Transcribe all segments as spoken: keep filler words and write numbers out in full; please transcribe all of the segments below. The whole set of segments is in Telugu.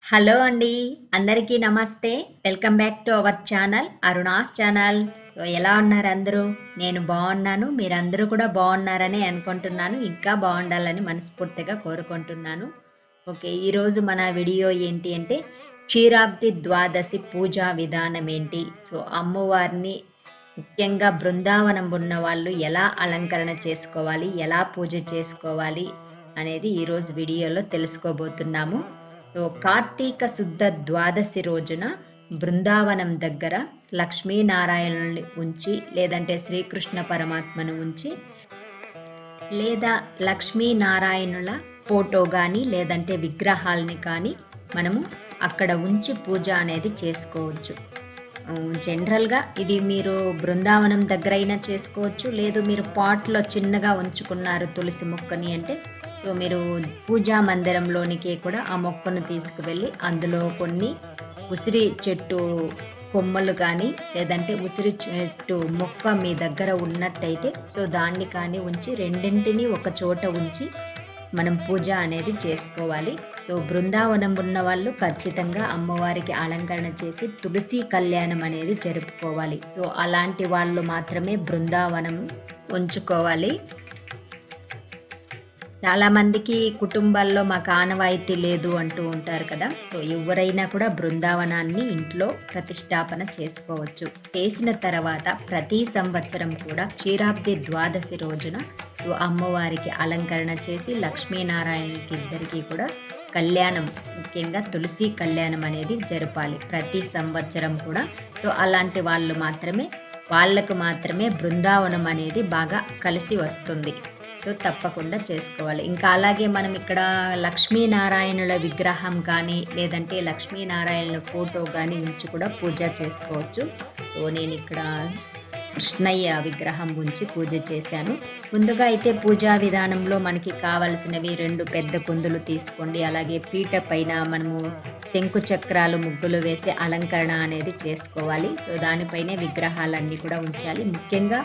హలో అండి. అందరికీ నమస్తే. Welcome back to our channel Aruna's channel. So, ఎలా ఉన్నారు అందరూ? నేను బావున్నాను. మీరందరూ కూడా బావున్నారని అనుకుంటున్నాను. ఇంకా బావుండాలని మనస్ఫూర్తిగా కోరుకుంటున్నాను. ఓకే. ఈరోజు మన వీడియో ఏంటి అంటే క్షీరాబ్ది ద్వాదశి పూజా విధానం ఏంటి? సో, అమ్మవారిని ముఖ్యంగా బృందావనం ఉన్నవాళ్ళు ఎలా అలంకరణ చేసుకోవాలి? ఎలా పూజ చేసుకోవాలి? అనేది ఈరోజు వీడియోలో తెలుసుకోబోతున్నాము. సో, కార్తీక శుద్ధ ద్వాదశి రోజున బృందావనం దగ్గర లక్ష్మీనారాయణుల్ని ఉంచి, లేదంటే శ్రీకృష్ణ పరమాత్మను ఉంచి, లేదా లక్ష్మీనారాయణుల ఫోటో గాని, లేదంటే విగ్రహాల్ని కానీ మనము అక్కడ ఉంచి పూజ అనేది చేసుకోవచ్చు. హ్మ్. జనరల్‌గా ఇది మీరు బృందావనం దగ్గరైనా చేసుకోవచ్చు. లేదు మీరు పాట్‌లో చిన్నగా ఉంచుకున్నారు తులసి మొక్కని అంటే, సో, మీరు పూజా మందిరంలోనికే కూడా ఆ మొక్కను తీసుకువెళ్ళి అందులో కొన్ని ఉసిరి చెట్టు కొమ్మలు కానీ, లేదంటే ఉసిరి చెట్టు మొక్క మీ దగ్గర ఉన్నట్టయితే, సో, దాన్ని కానీ ఉంచి రెండింటిని ఒక చోట ఉంచి మనం పూజ అనేది చేసుకోవాలి. సో, బృందావనం ఉన్నవాళ్ళు ఖచ్చితంగా అమ్మవారికి అలంకరణ చేసి తులసి కళ్యాణం అనేది జరుపుకోవాలి. సో, అలాంటి వాళ్ళు మాత్రమే బృందావనం ఉంచుకోవాలి. చాలామందికి కుటుంబాల్లో మాకు ఆనవాయితీ లేదు అంటూ ఉంటారు కదా! సో, ఎవరైనా కూడా బృందావనాన్ని ఇంట్లో ప్రతిష్టాపన చేసుకోవచ్చు. చేసిన తర్వాత ప్రతి సంవత్సరం కూడా క్షీరాబ్ది ద్వాదశి రోజున సో, అమ్మవారికి అలంకరణ చేసి లక్ష్మీనారాయణకి ఇద్దరికీ కూడా కళ్యాణం, ముఖ్యంగా తులసి కళ్యాణం అనేది జరపాలి ప్రతి సంవత్సరం కూడా. సో, అలాంటి వాళ్ళు మాత్రమే వాళ్ళకు మాత్రమే బృందావనం అనేది బాగా కలిసి వస్తుంది. సో, తప్పకుండా చేసుకోవాలి. ఇంకా అలాగే మనం ఇక్కడ లక్ష్మీనారాయణుల విగ్రహం కానీ, లేదంటే లక్ష్మీనారాయణుల ఫోటో గానీ ఉంచి కూడా పూజ చేసుకోవచ్చు. సో, నేనిక్కడ కృష్ణయ్య విగ్రహం ఉంచి పూజ చేశాను. ముందుగా అయితే పూజా విధానంలో మనకి కావాల్సినవి రెండు పెద్ద కుందులు తీసుకోండి. అలాగే పీట పైన మనము శంకు చక్రాలు ముగ్గులు వేసి అలంకరణ అనేది చేసుకోవాలి. సో, దానిపైనే విగ్రహాలన్నీ కూడా ఉంచాలి. ముఖ్యంగా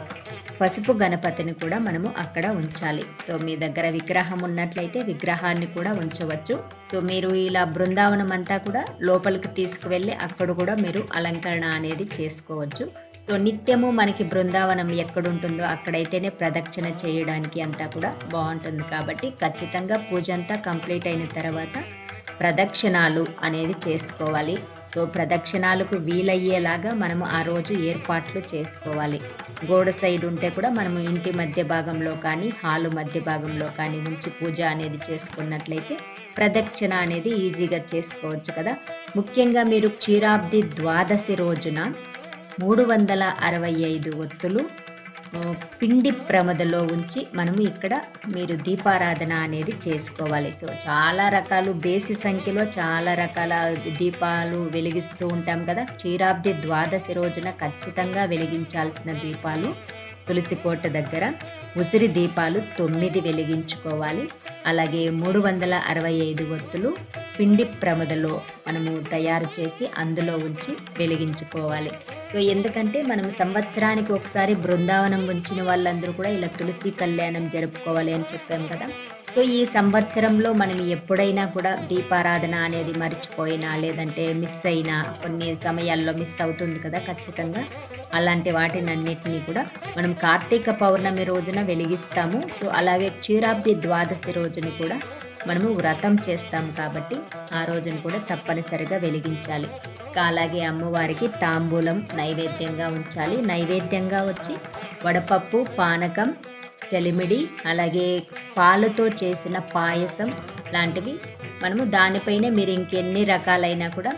పసుపు గణపతిని కూడా మనము అక్కడ ఉంచాలి. సో, మీ దగ్గర విగ్రహం ఉన్నట్లయితే విగ్రహాన్ని కూడా ఉంచవచ్చు. సో, మీరు ఇలా బృందావనం అంతా కూడా లోపలికి తీసుకువెళ్ళి అక్కడ కూడా మీరు అలంకరణ అనేది చేసుకోవచ్చు. సో, నిత్యము మనకి బృందావనం ఎక్కడుంటుందో అక్కడైతేనే ప్రదక్షిణ చేయడానికి అంతా కూడా బావుంటుంది కాబట్టి ఖచ్చితంగా పూజ అంతా కంప్లీట్ అయిన తర్వాత ప్రదక్షిణాలు అనేది చేసుకోవాలి. సో, ప్రదక్షిణాలకు వీలయ్యేలాగా మనము ఆ రోజు ఏర్పాట్లు చేసుకోవాలి. గోడ సైడ్ ఉంటే కూడా మనము ఇంటి మధ్య భాగంలో కానీ, హాలు మధ్య భాగంలో కానీ ఉంచి పూజ అనేది చేసుకున్నట్లయితే ప్రదక్షిణ అనేది ఈజీగా చేసుకోవచ్చు కదా! ముఖ్యంగా మీరు క్షీరాబ్ది ద్వాదశి రోజున మూడు వందల అరవై ఐదు ఒత్తులు ఆహ్, పిండి ప్రమిదలో ఉంచి మనము ఇక్కడ మీరు దీపారాధన అనేది చేసుకోవాలి. సో, చాలా రకాలు బేసి సంఖ్యలో చాలా రకాల దీపాలు వెలిగిస్తూ ఉంటాం కదా! క్షీరాబ్ది ద్వాదశి రోజున ఖచ్చితంగా వెలిగించాల్సిన దీపాలు తులసి కోట దగ్గర ఉసిరి దీపాలు తొమ్మిది వెలిగించుకోవాలి. అలాగే మూడు వందల అరవై ఐదు ఒత్తులు పిండి ప్రమిదలో మనము తయారు చేసి అందులో ఉంచి వెలిగించుకోవాలి. సో, ఎందుకంటే మనం సంవత్సరానికి ఒకసారి బృందావనం ఉంచిన వాళ్ళందరూ కూడా ఇలా తులసి కళ్యాణం జరుపుకోవాలి అని చెప్పాం కదా! సో, ఈ సంవత్సరంలో మనం ఎప్పుడైనా కూడా దీపారాధన అనేది మర్చిపోయినా, లేదంటే మిస్ అయినా, కొన్ని సమయాల్లో మిస్ అవుతుంది కదా ఖచ్చితంగా. అలాంటి వాటినన్నిటిని కూడా మనం కార్తీక పౌర్ణమి రోజున వెలిగిస్తాము. సో, అలాగే క్షీరాబ్ది ద్వాదశి రోజున కూడా మనము వ్రతం చేస్తాం కాబట్టి ఆ రోజున కూడా తప్పనిసరిగా వెలిగించాలి. ఇంకా అలాగే అమ్మవారికి తాంబూలం నైవేద్యంగా ఉంచాలి. నైవేద్యంగా వచ్చి వడపప్పు, పానకం, చలిమిడి, అలాగే పాలతో చేసిన పాయసం లాంటివి మనము దానిపైనే మీరు ఇంకెన్ని రకాలైనా కూడా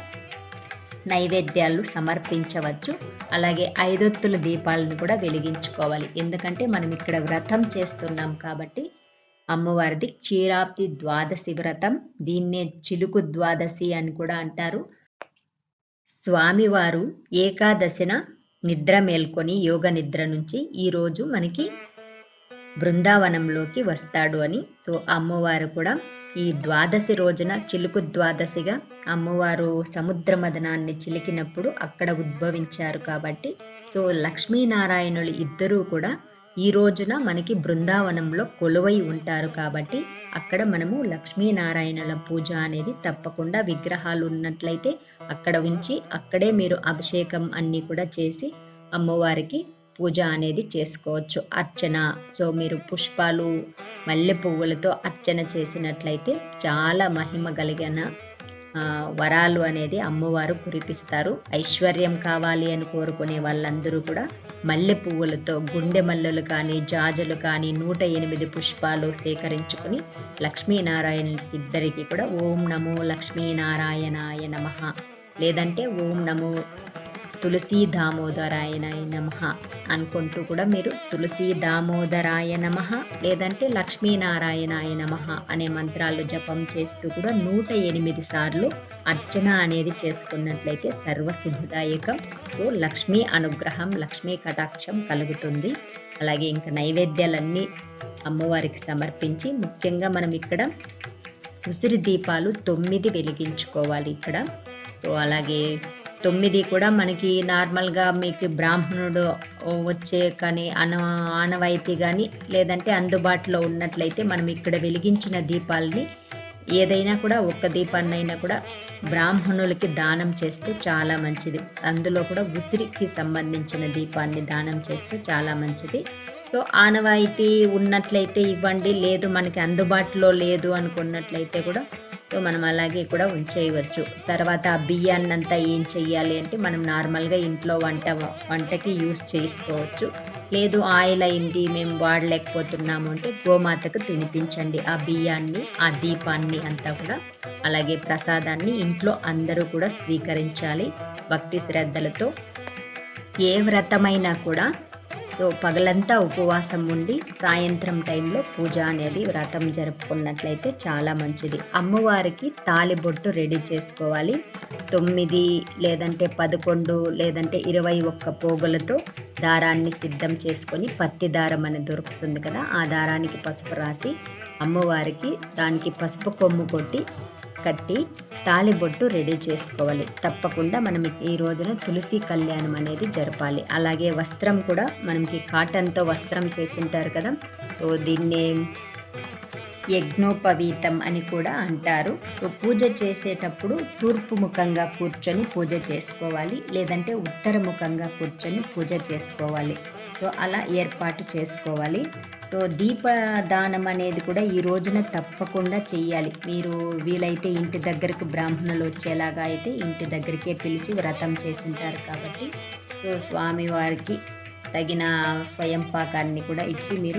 నైవేద్యాలు సమర్పించవచ్చు. అలాగే ఐదొత్తుల దీపాలను కూడా వెలిగించుకోవాలి. ఎందుకంటే మనం ఇక్కడ వ్రతం చేస్తున్నాం కాబట్టి అమ్మవారిది క్షీరాబ్ది ద్వాదశి వ్రతం. దీన్నే చిలుకు ద్వాదశి అని కూడా అంటారు. స్వామివారు ఏకాదశిన నిద్ర మేల్కొని యోగ నిద్ర నుంచి ఈరోజు మనకి బృందావనంలోకి వస్తాడు అని. సో, అమ్మవారు కూడా ఈ ద్వాదశి రోజున చిలుకు ద్వాదశిగా అమ్మవారు సముద్ర మదనాన్ని చిలికినప్పుడు అక్కడ ఉద్భవించారు కాబట్టి, సో, లక్ష్మీనారాయణులు ఇద్దరూ కూడా ఈ రోజున మనకి బృందావనంలో కొలువై ఉంటారు కాబట్టి అక్కడ మనము లక్ష్మీనారాయణల పూజ అనేది తప్పకుండా విగ్రహాలు ఉన్నట్లయితే అక్కడ ఉంచి అక్కడే మీరు అభిషేకం అన్నీ కూడా చేసి అమ్మవారికి పూజ అనేది చేసుకోవచ్చు. అర్చన, సో మీరు పుష్పాలు మల్లె పువ్వులతో అర్చన చేసినట్లయితే చాలా మహిమ కలిగిన వరాలు అనేది అమ్మవారు కురిపిస్తారు. ఐశ్వర్యం కావాలి అని కోరుకునే వాళ్ళందరూ కూడా మల్లె పువ్వులతో గుండె మల్లెలు కానీ జాజులు కానీ నూట ఎనిమిది పుష్పాలు సేకరించుకుని లక్ష్మీనారాయణ ఇద్దరికి కూడా ఓం నమో లక్ష్మీనారాయణాయ నమః లేదంటే ఓం నమో తులసీ దామోదరాయ నమః అనుకుంటూ కూడా మీరు తులసీ దామోదరాయ నమః లేదంటే లక్ష్మీనారాయణాయ నమః అనే మంత్రాలు జపం చేస్తూ కూడా నూట ఎనిమిది సార్లు అర్చన అనేది చేసుకున్నట్లయితే సర్వశుభదాయకం. సో లక్ష్మీ అనుగ్రహం, లక్ష్మీ కటాక్షం కలుగుతుంది. అలాగే ఇంకా నైవేద్యాలన్నీ అమ్మవారికి సమర్పించి ముఖ్యంగా మనం ఇక్కడ ఉసిరి దీపాలు తొమ్మిది వెలిగించుకోవాలి ఇక్కడ. సో అలాగే తొమ్మిది కూడా మనకి నార్మల్గా మీకు బ్రాహ్మణుడు వచ్చే కానీ అన ఆనవాయితీ కానీ లేదంటే అందుబాటులో ఉన్నట్లయితే మనం ఇక్కడ వెలిగించిన దీపాలని ఏదైనా కూడా ఒక్క దీపాన్నైనా కూడా బ్రాహ్మణులకి దానం చేస్తే చాలా మంచిది. అందులో కూడా ఉసిరికి సంబంధించిన దీపాన్ని దానం చేస్తే చాలా మంచిది. సో ఆనవాయితీ ఉన్నట్లయితే ఇవ్వండి, లేదు మనకి అందుబాటులో లేదు అనుకున్నట్లయితే కూడా సో మనం అలాగే కూడా ఉంచేయవచ్చు. తర్వాత ఆ బియ్యాన్నంతా ఏం చెయ్యాలి అంటే మనం నార్మల్గా ఇంట్లో వంట వంటకి యూస్ చేసుకోవచ్చు. లేదు ఆయిల్ అయింది మేము వాడలేకపోతున్నాము అంటే గోమాతకు తినిపించండి ఆ బియ్యాన్ని, ఆ దీపాన్ని అంతా కూడా. అలాగే ప్రసాదాన్ని ఇంట్లో అందరూ కూడా స్వీకరించాలి భక్తి శ్రద్ధలతో. ఏ వ్రతమైనా కూడా సో పగలంతా ఉపవాసం ఉండి సాయంత్రం టైంలో పూజ అనేది వ్రతం జరుపుకున్నట్లయితే చాలా మంచిది. అమ్మవారికి తాళిబొట్టు రెడీ చేసుకోవాలి. తొమ్మిది లేదంటే పదకొండు లేదంటే ఇరవై ఒక్క పోగులతో దారాన్ని సిద్ధం చేసుకొని పత్తి దారం అని దొరుకుతుంది కదా, ఆ దారానికి పసుపు రాసి అమ్మవారికి దానికి పసుపు కొమ్ము కొట్టి కట్టి తాళిబొట్టు రెడీ చేసుకోవాలి. తప్పకుండా మనం ఈ రోజున తులసి కళ్యాణం అనేది జరపాలి. అలాగే వస్త్రం కూడా మనకి కాటన్తో వస్త్రం చేసింటారు కదా, సో దీన్ని యజ్ఞోపవీతం అని కూడా అంటారు. సో పూజ చేసేటప్పుడు తూర్పు ముఖంగా కూర్చొని పూజ చేసుకోవాలి, లేదంటే ఉత్తర ముఖంగా కూర్చొని పూజ చేసుకోవాలి. సో అలా ఏర్పాటు చేసుకోవాలి. సో దీపదానం అనేది కూడా ఈ రోజున తప్పకుండా చెయ్యాలి. మీరు వీలైతే ఇంటి దగ్గరకు బ్రాహ్మణులు వచ్చేలాగా అయితే ఇంటి దగ్గరికే పిలిచి వ్రతం చేసింటారు కాబట్టి సో స్వామివారికి తగిన స్వయం పాకాన్ని కూడా ఇచ్చి మీరు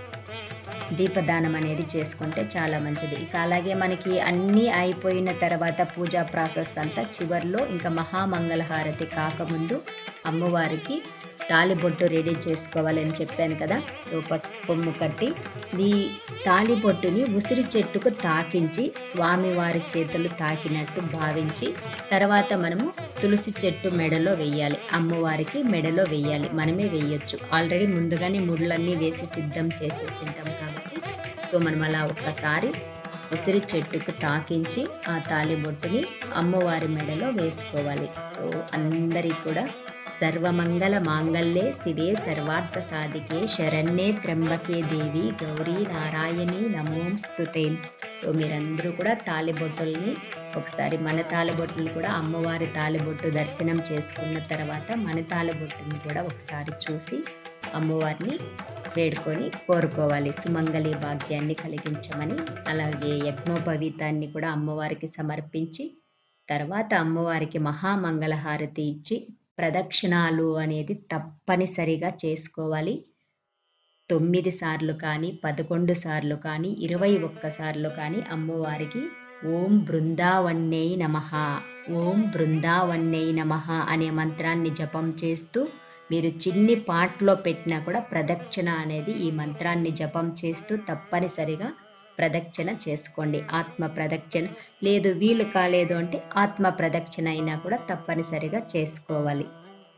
దీపదానం అనేది చేసుకుంటే చాలా మంచిది. ఇక అలాగే మనకి అన్నీ అయిపోయిన తర్వాత పూజా ప్రాసెస్ అంతా చివరిలో ఇంకా మహామంగళహారతి కాకముందు అమ్మవారికి తాళిబొట్టు రెడీ చేసుకోవాలని చెప్పాను కదా. సో పసుపు కొమ్ము కట్టి ఈ తాళిబొట్టుని ఉసిరి చెట్టుకు తాకించి స్వామివారి చేతులు తాకినట్టు భావించి తర్వాత మనము తులసి చెట్టు మెడలో వెయ్యాలి. అమ్మవారికి మెడలో వెయ్యాలి, మనమే వెయ్యొచ్చు. ఆల్రెడీ ముందుగానే ముళ్ళన్నీ వేసి సిద్ధం చేసేసింటాం కాబట్టి సో మనం అలా ఒక్కసారి ఉసిరి చెట్టుకు తాకించి ఆ తాళిబొట్టుని అమ్మవారి మెడలో వేసుకోవాలి. సో అందరికీ కూడా సర్వమంగళ మాంగళ్యే శివే సర్వార్థ సాధికే శరణ్యే త్ర్యంబకే దేవి గౌరీ నారాయణి నమోస్తుతే. సో మీరందరూ కూడా తాళిబొట్టుల్ని ఒకసారి మన తాళిబొట్టుని కూడా అమ్మవారి తాళిబొట్టు దర్శనం చేసుకున్న తర్వాత మన తాళిబొట్టుని కూడా ఒకసారి చూసి అమ్మవారిని వేడుకొని కోరుకోవాలి సుమంగళి భాగ్యాన్ని కలిగించమని. అలాగే యజ్ఞోపవీతాన్ని కూడా అమ్మవారికి సమర్పించి తర్వాత అమ్మవారికి మహామంగళహారతి ఇచ్చి ప్రదక్షిణాలు అనేది తప్పనిసరిగా చేసుకోవాలి. తొమ్మిది సార్లు కానీ పదకొండు సార్లు కానీ ఇరవై ఒక్క సార్లు కానీ అమ్మవారికి ఓం బృందావన్యై నమః, ఓం బృందావన్యై నమః అనే మంత్రాన్ని జపం చేస్తూ మీరు చిన్ని పాటలో పెట్టినా కూడా ప్రదక్షిణ అనేది ఈ మంత్రాన్ని జపం చేస్తూ తప్పనిసరిగా ప్రదక్షిణ చేసుకోండి. ఆత్మ ప్రదక్షిణ లేదు వీలు కాలేదు అంటే ఆత్మ ప్రదక్షిణ అయినా కూడా తప్పనిసరిగా చేసుకోవాలి.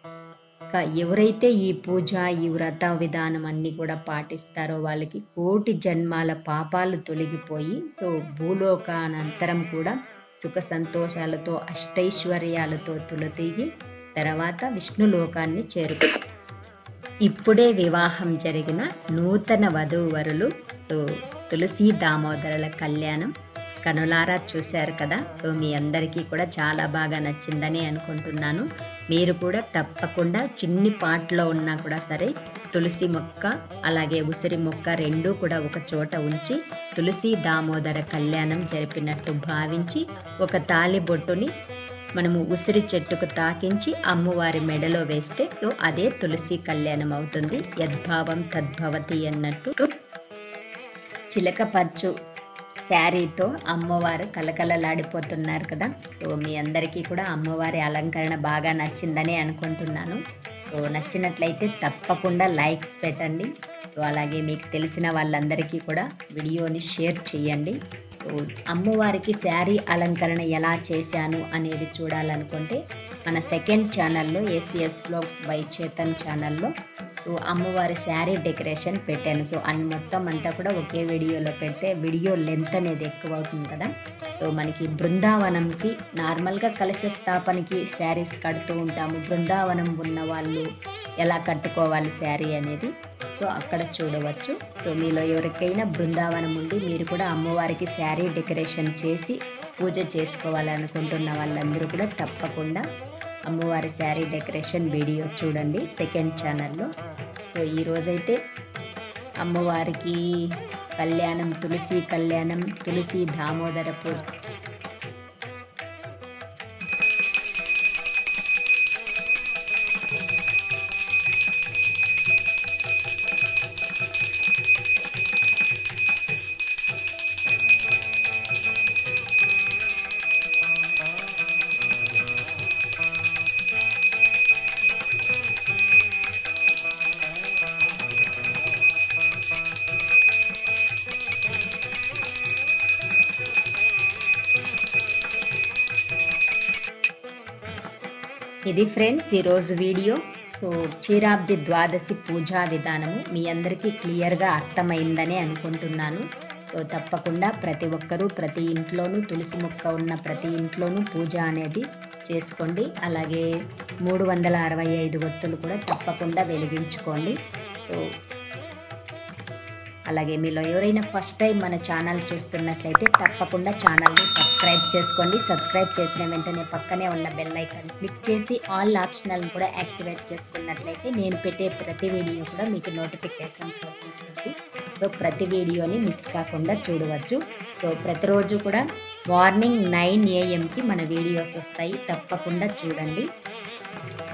ఎవరైతే ఈ పూజ ఈ వ్రత విధానం అన్ని కూడా పాటిస్తారో వాళ్ళకి కోటి జన్మాల పాపాలు తొలగిపోయి సో భూలోకానంతరం కూడా సుఖ సంతోషాలతో అష్టైశ్వర్యాలతో తులతీగి తర్వాత విష్ణులోకాన్ని చేరుతారు. ఇప్పుడే వివాహం జరిగిన నూతన వధూవరులు సో తులసి దామోదరుల కళ్యాణం కనులారా చూశారు కదా. సో మీ అందరికీ కూడా చాలా బాగా నచ్చిందని అనుకుంటున్నాను. మీరు కూడా తప్పకుండా చిన్ని పాటలో ఉన్నా కూడా సరే తులసి మొక్క అలాగే ఉసిరి మొక్క రెండూ కూడా ఒక చోట ఉంచి తులసి దామోదర కళ్యాణం జరిపినట్టు భావించి ఒక తాళి బొట్టుని మనము ఉసిరి చెట్టుకు తాకించి అమ్మవారి మెడలో వేస్తే సో అదే తులసి కళ్యాణం అవుతుంది. యద్భావం తద్భవతి అన్నట్టు చిలక పచ్చు శారీతో అమ్మవారు కలకలలాడిపోతున్నారు కదా. సో మీ అందరికీ కూడా అమ్మవారి అలంకరణ బాగా నచ్చిందని అనుకుంటున్నాను. సో నచ్చినట్లయితే తప్పకుండా లైక్స్ పెట్టండి. సో అలాగే మీకు తెలిసిన వాళ్ళందరికీ కూడా వీడియోని షేర్ చేయండి. సో అమ్మవారికి శారీ అలంకరణ ఎలా చేశాను అనేది చూడాలనుకుంటే మన సెకండ్ ఛానల్లో ఏసీఎస్ బ్లాగ్స్ బై చేతన్ ఛానల్లో సో అమ్మవారి శారీ డెకరేషన్ పెట్టాను. సో అన్ని మొత్తం అంతా కూడా ఒకే వీడియోలో పెడితే వీడియో లెంత్ అనేది ఎక్కువ అవుతుంది కదా. సో మనకి బృందావనంకి నార్మల్గా కలశ స్థాపనకి శారీస్ కడుతూ ఉంటాము. బృందావనం ఉన్న వాళ్ళు ఎలా కట్టుకోవాలి శారీ అనేది సో అక్కడ చూడవచ్చు. సో మీలో ఎవరికైనా బృందావనం ఉండి మీరు కూడా అమ్మవారికి శారీ డెకరేషన్ చేసి పూజ చేసుకోవాలనుకుంటున్న వాళ్ళందరూ కూడా తప్పకుండా అమ్మవారి శారీ డెకరేషన్ వీడియో చూడండి సెకండ్ ఛానల్లో. సో ఈరోజైతే అమ్మవారికి కళ్యాణం తులసి కళ్యాణం తులసి దామోదర పూజ ఇది ఫ్రెండ్స్ ఈరోజు వీడియో. సో క్షీరాబ్ది ద్వాదశి పూజా విధానము మీ అందరికీ క్లియర్గా అర్థమైందని అనుకుంటున్నాను. సో తప్పకుండా ప్రతి ఒక్కరూ ప్రతి ఇంట్లోనూ తులసి మొక్క ఉన్న ప్రతి ఇంట్లోనూ పూజ అనేది చేసుకోండి. అలాగే మూడు వందల అరవై ఐదు ఒత్తులు కూడా తప్పకుండా వెలిగించుకోండి. సో అలాగే మీలో ఎవరైనా ఫస్ట్ టైం మన ఛానల్ చూస్తున్నట్లయితే తప్పకుండా ఛానల్ని సబ్స్క్రైబ్ చేసుకోండి. సబ్స్క్రైబ్ చేసిన వెంటనే పక్కనే ఉన్న బెల్ ఐకాన్ క్లిక్ చేసి ఆల్ ఆప్షనల్ని కూడా యాక్టివేట్ చేసుకున్నట్లయితే నేను పెట్టే ప్రతి వీడియో కూడా మీకు నోటిఫికేషన్స్ వస్తుంది. సో ప్రతి వీడియోని మిస్ కాకుండా చూడవచ్చు. సో ప్రతిరోజు కూడా మార్నింగ్ నైన్ ఏఎంకి మన వీడియోస్ వస్తాయి, తప్పకుండా చూడండి.